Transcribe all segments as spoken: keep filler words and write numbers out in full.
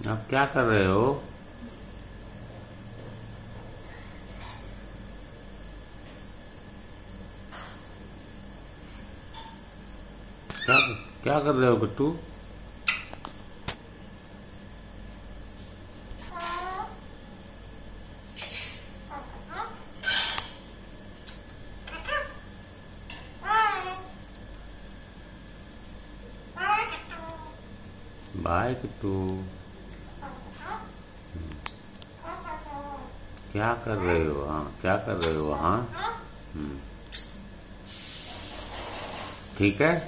आप क्या कर रहे हो? क्या क्या कर रहे हो किट्टू? बाय किट्टू। क्या कर रहे हो? हाँ, क्या कर रहे हो? हाँ, हम्म, ठीक है।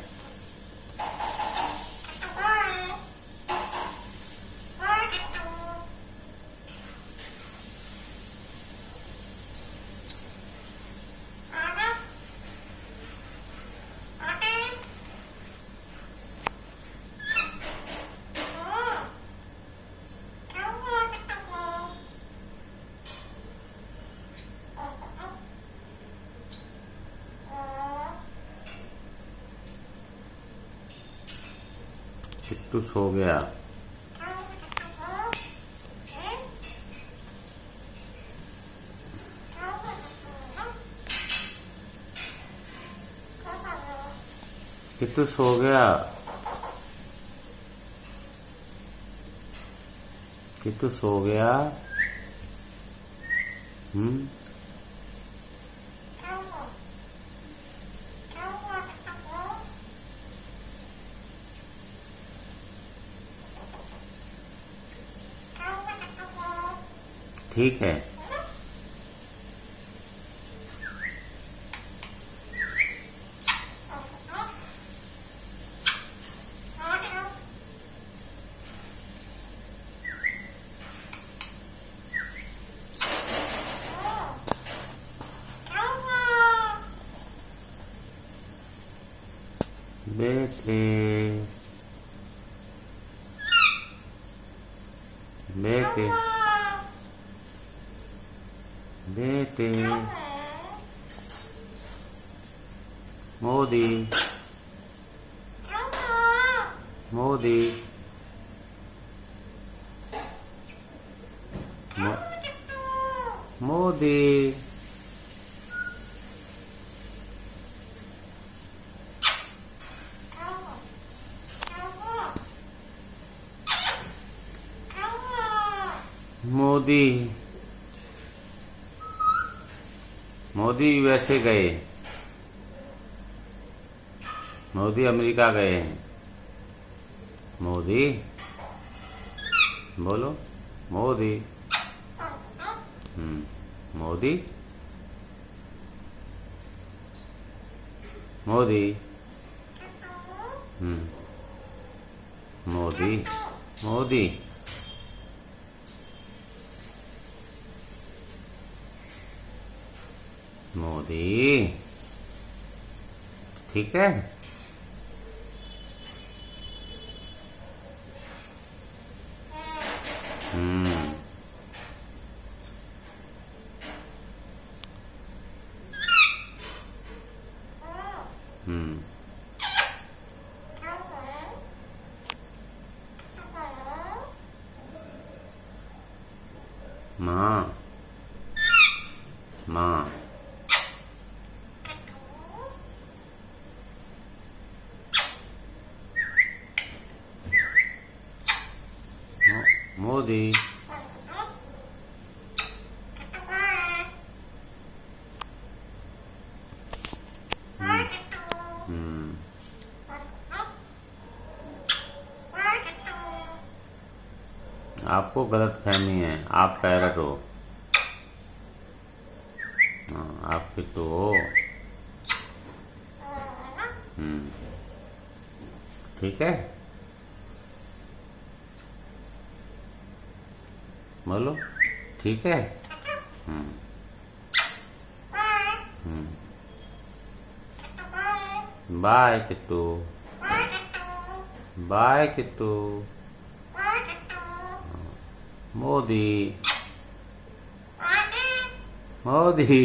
किट्टू सो गया। किट्टू सो गया। किट्टू सो गया। हम्म ठीक है। बेटे बेटे बेटे मोदी मोदी मो, मोदी मोदी मोदी यूएसए गए। मोदी अमेरिका गए हैं। मोदी बोलो। मोदी हम्म मोदी मोदी हम्म मोदी मोदी मोदी ठीक है। हम्म हम्म माँ माँ मोदी हम्म आपको गलत फहमी है। आप पैरट हो। हाँ, आप किट्टू हो। हम्म ठीक है। बोलो ठीक है। हम्म हम्म बाय किट्टू। बाय किट्टू। मोदी मोदी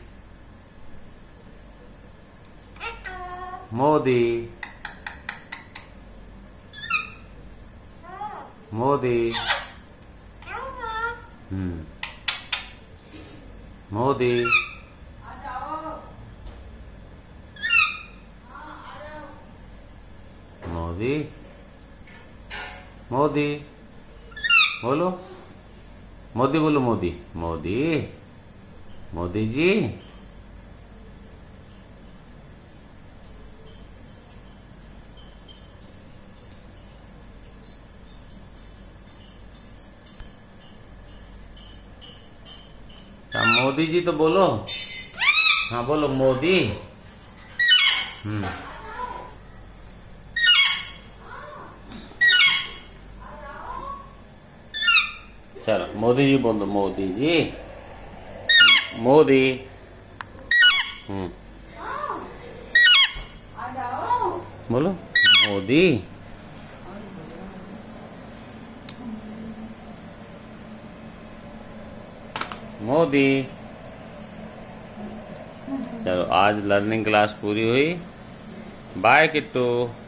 मोदी मोदी हम्म मोदी मोदी मोदी बोलो, मोदी बोलो, मोदी मोदी मोदी जी। हाँ मोदी जी तो बोलो, हाँ बोलो मोदी। हम्म चलो मोदी जी बोलो, मोदी जी, मोदी। हम्म बोलो मोदी। मोदी। चलो आज लर्निंग क्लास पूरी हुई। बाय किट्टू।